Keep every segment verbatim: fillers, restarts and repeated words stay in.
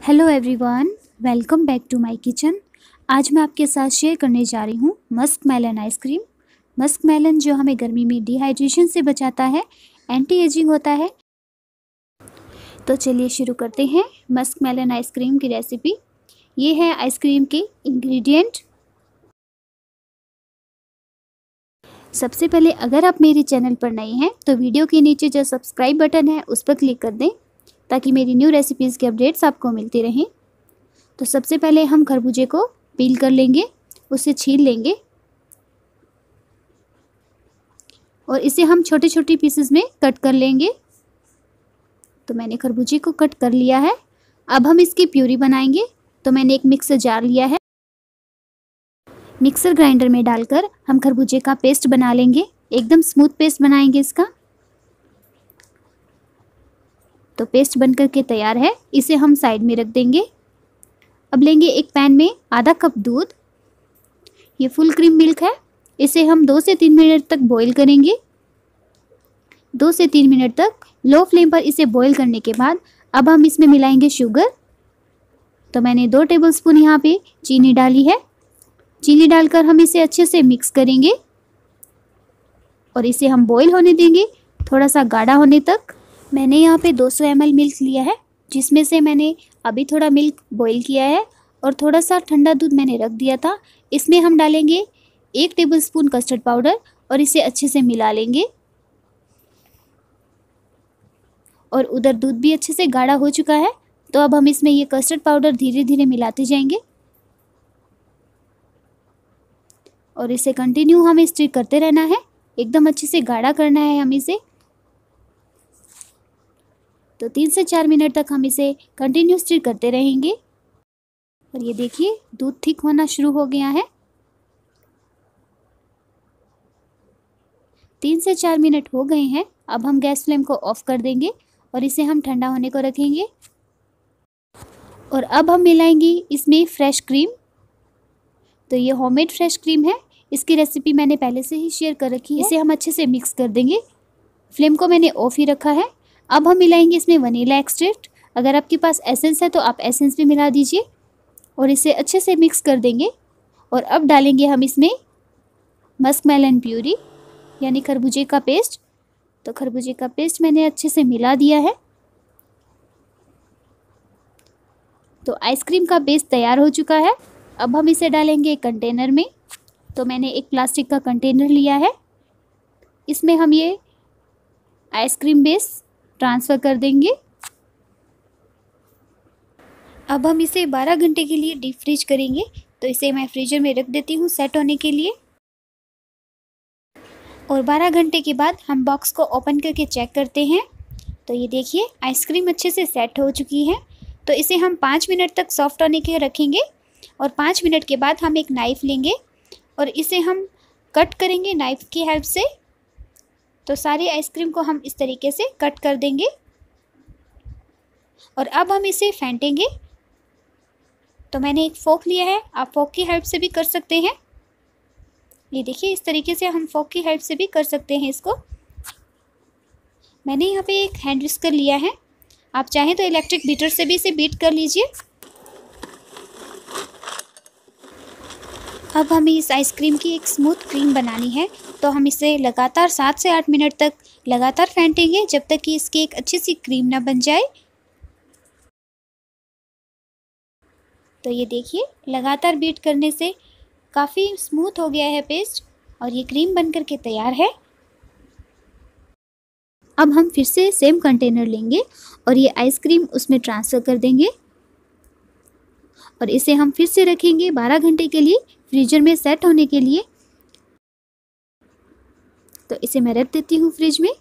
Hello everyone, welcome back to my kitchen. आज मैं आपके साथ शेयर करने जा रही हूँ musk melon ice cream. Musk melon जो हमें गर्मी में डिहाइड्रेशन से बचाता है, एंटी एजिंग होता है। तो चलिए शुरू करते हैं मस्क मेलन आइसक्रीम की रेसिपी। ये है आइसक्रीम के इंग्रेडिएंट। सबसे पहले अगर आप मेरे चैनल पर नए हैं तो वीडियो के नीचे जो सब्सक्राइब बटन है उस पर क्लिक कर दें ताकि मेरी न्यू रेसिपीज़ की अपडेट्स आपको मिलती रहें। तो सबसे पहले हम खरबूजे को पील कर लेंगे, उसे छील लेंगे और इसे हम छोटे छोटे पीसेस में कट कर लेंगे। तो मैंने खरबूजे को कट कर लिया है। अब हम इसकी प्यूरी बनाएंगे। तो मैंने एक मिक्सर जार लिया है। मिक्सर ग्राइंडर में डालकर हम खरबूजे का पेस्ट बना लेंगे। एकदम स्मूथ पेस्ट बनाएंगे इसका। तो पेस्ट बनकर के तैयार है, इसे हम साइड में रख देंगे। अब लेंगे एक पैन में आधा कप दूध। ये फुल क्रीम मिल्क है। इसे हम दो से तीन मिनट तक बॉईल करेंगे। दो से तीन मिनट तक लो फ्लेम पर इसे बॉईल करने के बाद अब हम इसमें मिलाएंगे शुगर। तो मैंने दो टेबलस्पून यहाँ पे चीनी डाली है। चीनी डालकर हम इसे अच्छे से मिक्स करेंगे और इसे हम बॉईल होने देंगे थोड़ा सा गाढ़ा होने तक। मैंने यहाँ पे दो सौ एम एल मिल्क लिया है, जिसमें से मैंने अभी थोड़ा मिल्क बॉईल किया है और थोड़ा सा ठंडा दूध मैंने रख दिया था। इसमें हम डालेंगे एक टेबलस्पून कस्टर्ड पाउडर और इसे अच्छे से मिला लेंगे। और उधर दूध भी अच्छे से गाढ़ा हो चुका है। तो अब हम इसमें ये कस्टर्ड पाउडर धीरे धीरे मिलाते जाएंगे और इसे कंटिन्यू हमें स्टिर करते रहना है। एकदम अच्छे से गाढ़ा करना है हम इसे। तो तीन से चार मिनट तक हम इसे कंटिन्यू स्टिर करते रहेंगे। और ये देखिए दूध थिक होना शुरू हो गया है। तीन से चार मिनट हो गए हैं। अब हम गैस फ्लेम को ऑफ कर देंगे और इसे हम ठंडा होने को रखेंगे। और अब हम मिलाएंगे इसमें फ्रेश क्रीम। तो ये होममेड फ्रेश क्रीम है। इसकी रेसिपी मैंने पहले से ही शेयर कर रखी है। इसे हम अच्छे से मिक्स कर देंगे। फ्लेम को मैंने ऑफ ही रखा है। अब हम मिलाएंगे इसमें वनीला एक्सट्रैक्ट। अगर आपके पास एसेंस है तो आप एसेंस भी मिला दीजिए और इसे अच्छे से मिक्स कर देंगे। और अब डालेंगे हम इसमें मस्क मेलन प्यूरी यानी खरबूजे का पेस्ट। तो खरबूजे का पेस्ट मैंने अच्छे से मिला दिया है। तो आइसक्रीम का बेस तैयार हो चुका है। अब हम इसे डालेंगे एक कंटेनर में। तो मैंने एक प्लास्टिक का कंटेनर लिया है। इसमें हम ये आइसक्रीम बेस ट्रांसफ़र कर देंगे। अब हम इसे बारह घंटे के लिए डीप फ्रीज करेंगे। तो इसे मैं फ्रीजर में रख देती हूँ सेट होने के लिए। और बारह घंटे के बाद हम बॉक्स को ओपन करके चेक करते हैं। तो ये देखिए आइसक्रीम अच्छे से सेट हो चुकी है। तो इसे हम पाँच मिनट तक सॉफ्ट होने के रखेंगे। और पाँच मिनट के बाद हम एक नाइफ़ लेंगे और इसे हम कट करेंगे नाइफ़ की हेल्प से। तो सारी आइसक्रीम को हम इस तरीके से कट कर देंगे और अब हम इसे फेंटेंगे। तो मैंने एक फोक लिया है, आप फोक की हेल्प से भी कर सकते हैं। ये देखिए इस तरीके से हम फोक की हेल्प से भी कर सकते हैं इसको। मैंने यहाँ पे एक हैंड विस्कर लिया है, आप चाहें तो इलेक्ट्रिक बीटर से भी इसे बीट कर लीजिए। अब हमें इस आइसक्रीम की एक स्मूथ क्रीम बनानी है। तो हम इसे लगातार सात से आठ मिनट तक लगातार फेंटेंगे जब तक कि इसकी एक अच्छी सी क्रीम ना बन जाए। तो ये देखिए लगातार बीट करने से काफ़ी स्मूथ हो गया है पेस्ट और ये क्रीम बनकर के तैयार है। अब हम फिर से सेम कंटेनर लेंगे और ये आइसक्रीम उसमें ट्रांसफ़र कर देंगे और इसे हम फिर से रखेंगे बारह घंटे के लिए फ्रीजर में सेट होने के लिए। तो इसे मैं रख देती हूँ फ्रिज में।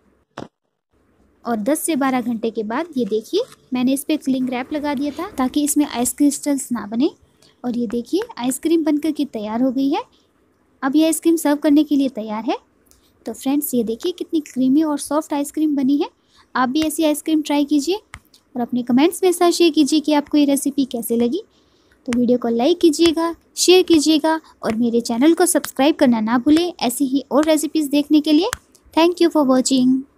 और दस से बारह घंटे के बाद ये देखिए मैंने इस पर क्लिंग रैप लगा दिया था ताकि इसमें आइस क्रिस्टल्स ना बने। और ये देखिए आइसक्रीम बनकर के तैयार हो गई है। अब ये आइसक्रीम सर्व करने के लिए तैयार है। तो फ्रेंड्स ये देखिए कितनी क्रीमी और सॉफ्ट आइसक्रीम बनी है। आप भी ऐसी आइसक्रीम ट्राई कीजिए और अपने कमेंट्स में साथ शेयर कीजिए कि आपको ये रेसिपी कैसे लगी। तो वीडियो को लाइक कीजिएगा, शेयर कीजिएगा और मेरे चैनल को सब्सक्राइब करना ना भूलें ऐसी ही और रेसिपीज़ देखने के लिए। Thank you for watching.